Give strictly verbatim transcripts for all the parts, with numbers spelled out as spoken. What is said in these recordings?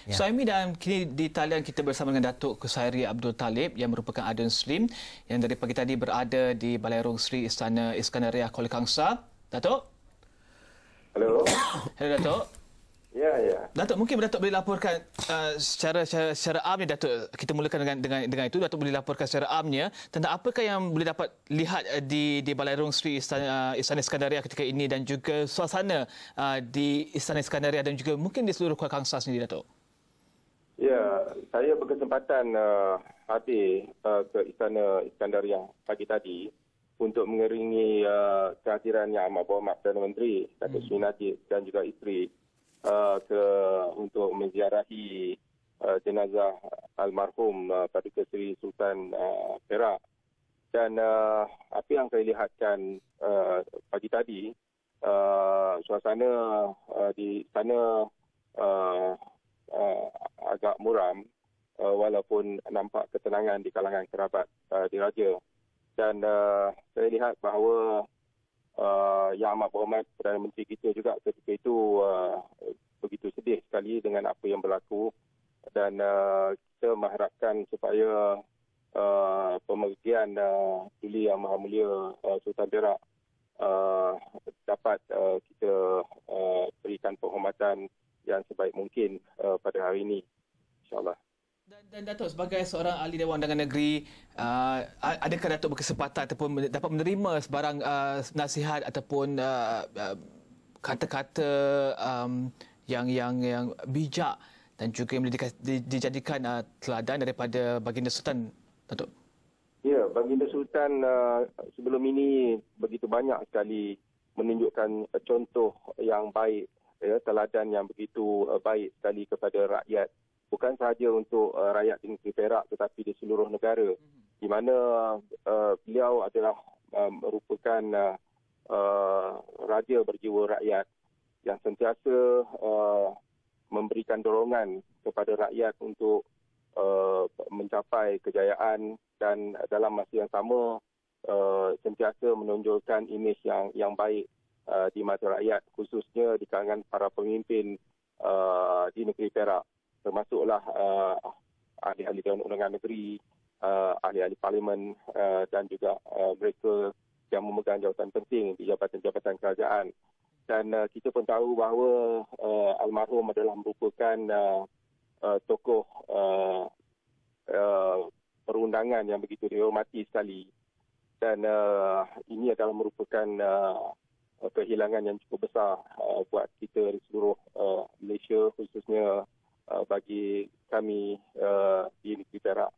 Ya. Suhaimi, dan kini di talian kita bersama dengan Datuk Kushairi Abdul Talib yang merupakan Adun Slim yang dari pagi tadi berada di Balairung Sri Istana Iskandaria Kuala Kangsar. Datuk? Halo. Hello, Datuk. Ya, ya. Datuk, mungkin Datuk boleh laporkan uh, secara, secara secara amnya, Datuk. Kita mulakan dengan dengan dengan itu. Datuk boleh laporkan secara amnya tentang apakah yang boleh dapat lihat uh, di di Balairung Sri Istana, uh, Istana Iskandaria ketika ini, dan juga suasana uh, di Istana Iskandaria dan juga mungkin di seluruh Kuala Kangsar sendiri, Datuk. Ya, saya berkesempatan uh, hadir uh, ke Istana Iskandaria pagi tadi untuk mengiringi uh, kehadiran Yang Amat Berhormat Perdana Menteri Datuk Seri Najib dan juga isteri uh, ke untuk menziarahi uh, jenazah almarhum uh, Paduka Seri Sultan uh, Perak. Dan uh, apa yang saya lihatkan uh, pagi tadi, uh, suasana uh, di sana uh, Uh, agak muram, uh, walaupun nampak ketenangan di kalangan kerabat uh, diraja. Dan uh, saya lihat bahawa uh, Yang Amat Berhormat Perdana Menteri kita juga ketika itu uh, begitu sedih sekali dengan apa yang berlaku, dan uh, kita mengharapkan supaya uh, pemergian uh, Duli Yang Maha Mulia uh, Sultan Perak uh, dapat uh, kita uh, berikan penghormatan yang sebaik mungkin uh, pada hari ini, insyaAllah. Dan, dan Datuk, sebagai seorang ahli Dewan Undangan Negeri, uh, adakah Datuk berkesempatan ataupun dapat menerima sebarang uh, nasihat ataupun uh, uh, kata-kata um, yang yang yang bijak dan juga yang boleh dijadikan uh, teladan daripada Baginda Sultan, Datuk? Ya, Baginda Sultan uh, sebelum ini begitu banyak sekali menunjukkan uh, contoh yang baik, ya, teladan yang begitu uh, baik sekali kepada rakyat, bukan sahaja untuk uh, rakyat di negeri Perak tetapi di seluruh negara, mm-hmm. di mana uh, beliau adalah uh, merupakan uh, uh, raja berjiwa rakyat yang sentiasa uh, memberikan dorongan kepada rakyat untuk uh, mencapai kejayaan, dan dalam masa yang sama uh, sentiasa menonjolkan imej yang yang baik Uh, di mata rakyat, khususnya di kalangan para pemimpin uh, di negeri Perak, termasuklah uh, ahli-ahli Dewan Undangan Negeri, uh, ahli-ahli Parlimen, uh, dan juga uh, mereka yang memegang jawatan penting di jabatan-jabatan kerajaan. Dan uh, kita pun tahu bahawa uh, almarhum adalah merupakan uh, uh, tokoh uh, uh, perundangan yang begitu dihormati sekali, dan uh, ini adalah merupakan uh, kehilangan yang cukup besar uh, buat kita di seluruh uh, Malaysia, khususnya uh, bagi kami uh, di negeri Perak.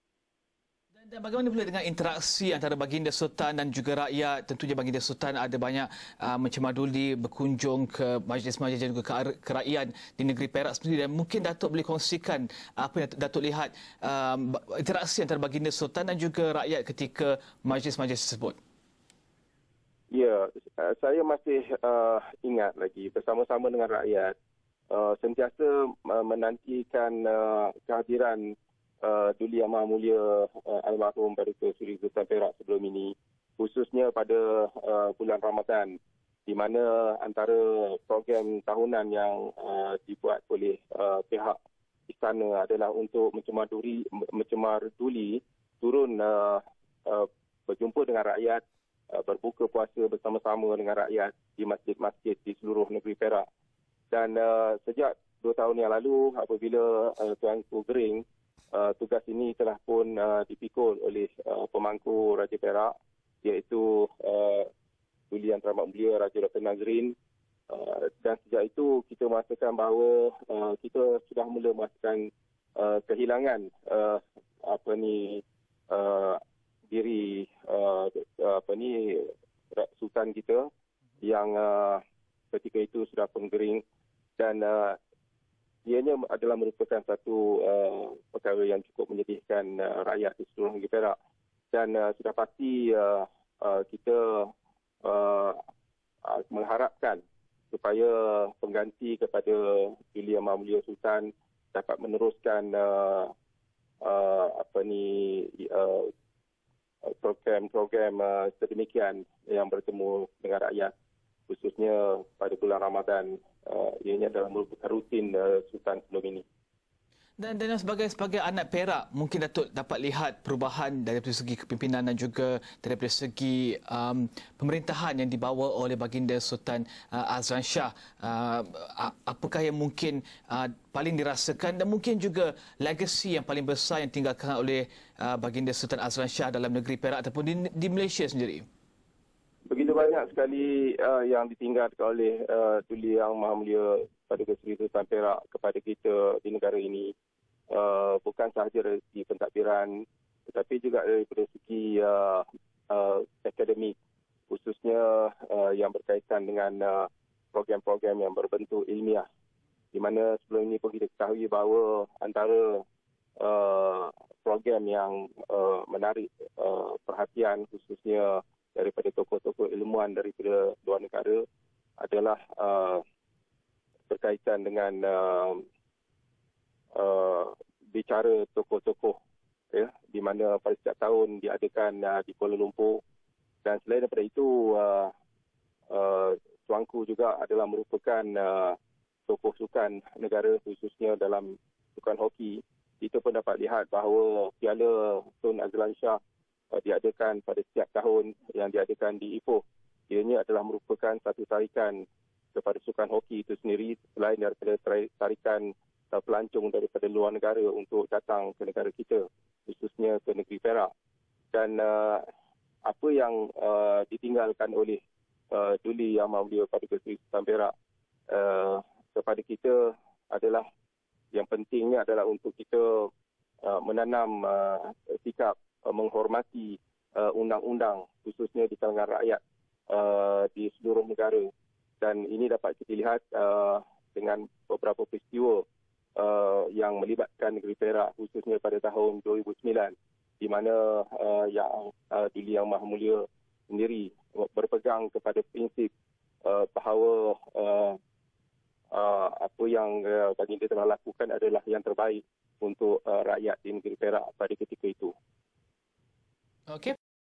Dan, dan bagaimana pula dengan interaksi antara Baginda Sultan dan juga rakyat? Tentunya Baginda Sultan ada banyak uh, mencemaduli berkunjung ke majlis-majlis dan juga ke kerajaan di negeri Perak sendiri, dan mungkin Datuk boleh kongsikan apa yang Datuk lihat um, interaksi antara Baginda Sultan dan juga rakyat ketika majlis-majlis tersebut. Ya, saya masih uh, ingat lagi bersama-sama dengan rakyat, uh, sentiasa uh, menantikan uh, kehadiran uh, Duli Yang Maha Mulia uh, almarhum Paduka Seri Sultan Perak sebelum ini, khususnya pada uh, bulan Ramadan, di mana antara program tahunan yang uh, dibuat oleh uh, pihak istana adalah untuk mencemar-duli, mencemar-duli turun uh, uh, berjumpa dengan rakyat, berbuka puasa bersama-sama dengan rakyat di masjid-masjid di seluruh negeri Perak. Dan uh, sejak dua tahun yang lalu, apabila uh, Tuanku Gering, uh, tugas ini telah pun uh, dipikul oleh uh, pemangku Raja Perak, iaitu uh, Duli Yang Teramat Mulia Raja Doktor Nazrin. Uh, dan sejak itu kita merasakan bahawa uh, kita sudah mula merasakan uh, kehilangan uh, apa ni uh, diri uh, apa ni Sultan kita yang uh, ketika itu sudah pun Gering, dan uh, ianya adalah merupakan satu uh, perkara yang cukup menyedihkan uh, rakyat di seluruh negeri Perak. Dan uh, sudah pasti uh, uh, kita uh, uh, mengharapkan supaya pengganti kepada Duli Yang Maha Mulia Sultan dapat meneruskan uh, uh, apa ni uh, program-program uh, sedemikian yang bertemu dengan rakyat, khususnya pada bulan Ramadan. Uh, ianya adalah merupakan rutin uh, Sultan sebelum ini. Dan, dan sebagai sebagai anak Perak, mungkin Datuk dapat lihat perubahan daripada segi kepimpinan dan juga daripada segi um, pemerintahan yang dibawa oleh Baginda Sultan uh, Azlan Shah. Uh, apakah yang mungkin uh, paling dirasakan dan mungkin juga legasi yang paling besar yang tinggalkan oleh uh, Baginda Sultan Azlan Shah dalam negeri Perak ataupun di, di Malaysia sendiri? Begitu banyak sekali uh, yang ditinggalkan oleh uh, Duli Yang Maha Mulia Paduka Seri Sultan Perak kepada kita di negara ini. Uh, bukan sahaja dari segi pentadbiran tetapi juga daripada segi uh, uh, akademik, khususnya uh, yang berkaitan dengan uh, program-program yang berbentuk ilmiah, di mana sebelum ini pun kita ketahui bahawa antara uh, program yang uh, menarik uh, perhatian khususnya daripada tokoh-tokoh ilmuwan daripada luar negara adalah uh, berkaitan dengan uh, uh, bicara tokoh-tokoh, ya, di mana pada setiap tahun diadakan uh, di Kuala Lumpur. Dan selain daripada itu, uh, uh, Tuanku juga adalah merupakan uh, tokoh sukan negara, khususnya dalam sukan hoki. Kita pun dapat lihat bahawa Piala Tun Azlan Shah uh, diadakan pada setiap tahun yang diadakan di Ipoh. Ianya adalah merupakan satu tarikan kepada sukan hoki itu sendiri, selain daripada tarikan uh, pelancong daripada luar negara untuk datang ke negara kita, khususnya ke negeri Perak. Dan uh, apa yang uh, ditinggalkan oleh uh, Duli Yang Maha Mulia Paduka Seri Sultan Perak uh, kepada kita adalah, yang pentingnya adalah untuk kita uh, menanam uh, sikap uh, menghormati uh, undang-undang, khususnya di kalangan rakyat uh, di seluruh negara. Dan ini dapat kita lihat uh, dengan beberapa peristiwa uh, yang melibatkan negeri Perak, khususnya pada tahun dua ribu sembilan, di mana uh, yang uh, Duli Yang Maha Mulia sendiri berpegang kepada prinsip uh, bahawa uh, uh, apa yang uh, baginda telah lakukan adalah yang terbaik untuk uh, rakyat di negeri Perak pada ketika itu. Okey.